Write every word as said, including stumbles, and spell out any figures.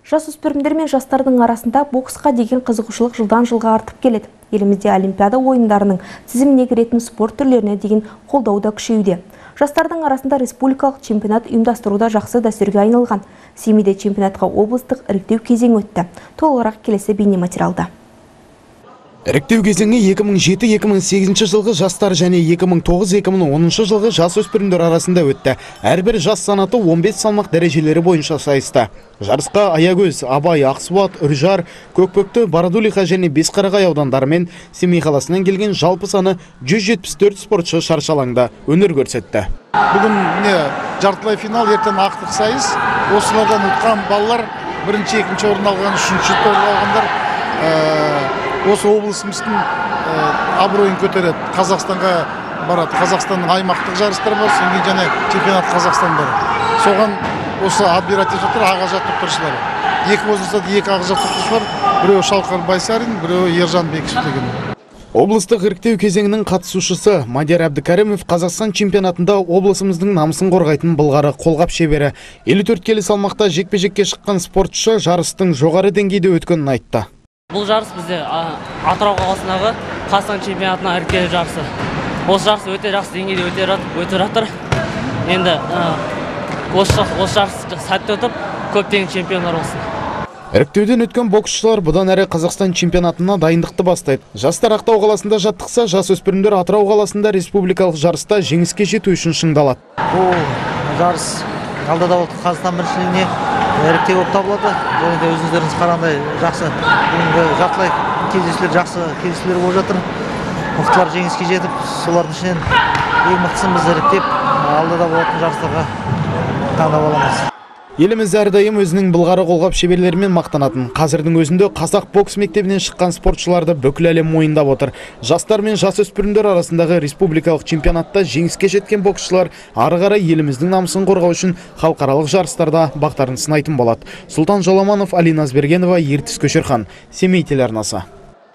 Жасөспірімдер мен жастардың арасында боксқа деген қызығушылық жылдан жылға артып келеді. Елімізде Олимпиада ойындарының тізіміне кіретін спорт түрлеріне деген қолдау да күшеюде. Жастардың арасында республикалық чемпионат ұйымдастыруда жақсы дәстүрге айналған. Семейде чемпионатқа облыстық іріктеу кезеңі өтті. Толығырақ келесі бейнематериалда. Іріктеу кезеңі екі мың жеті - екі мың сегізінші жылғы жастар және екі мың тоғыз - екі мың оныншы жылғы жасөспірімдер арасында өтті. Әрбір жас санаты он бес салмақ дәрежелері бойынша сайысты. Жарысқа Аягөз, Абай, Ақсуат, Үржар, Көкпөкті, Бородулиха және Бесқарағай аудандары мен Семей қаласынан келген жалпы саны жүз жетпіс төрт спортшы шаршы алаңда өнер көрсетті. Бүгін міне жартылай финал, ертең ақтық сайыс. Осылардан ұтқан балалар бірінші, екінші орын алған, үшінші орын алғандар осы облысымыздың абыройын көтереді. Қазақстанға барады. Қазақстанның аймақтық жарыстары бар, содан және чемпионат Қазақстан бар. Соған осы адмиратив жатыр, аға жаттықтырушылар. Екі болса екі аға жаттықтырушылар, біреу Шалқар Байсарин, біреу Ержан Бекішев деген. Облыстық іріктеу кезеңінің қатысушысы Мадияр Әбдікәрімов Қазақстан чемпионатында облысымыздың намысын қорғайтын былғары қолғап шебері. елу төрт келі салмақта жекпе-жекке шыққан спортшы жарыстың жоғары деңгейде өткенін айтты. Бұл жарыс бізде Атырау қаласындағы Қазақстан чемпионатына іріктеу жарысы. Осы жарыс өте жақсы деңгейде өтіп жатыр. Енді осы жарыс сәтті өтіп, көптеген чемпиондар болсын. Іріктеуден өткен боксшылар бұдан әрі Қазақстан чемпионатына дайындықты бастайды. Жастар Ақтау қаласында жаттықса, жасөспірімдер Атырау қаласында республикалық жарыста жеңіске жету үшін шыңдалады. Бұл жарыс алда болды Қазақстан біріншілігіне іріктеу болып табылады. Және де өзіңіздеріңіз қарағандай жақсы бүгінгі жартылай кездесулер жақсы кездесулер болып жатыр. Мықтылар жеңіске жетіп, солардың ішінен ең мықтысын біз іріктеп, алдыда болатын жарыстарға таңдап аламыз. Еліміз әрдайым өзінің былғары қолғап шеберлерімен мақтанатын. Қазірдің өзінде қазақ бокс мектебінен шыққан спортшыларды бүкіл әлем мойындап отыр. Жастар мен жасөспірімдер арасындағы республикалық чемпионатта жеңіске жеткен боксшылар ары қарай еліміздің намысын қорғау үшін халықаралық жарыстарда бақтарын сынайтын болады. Сұлтан Жоламанов, Алина Азбергенова, Ертіс Көшерхан, Семей телеарнасы.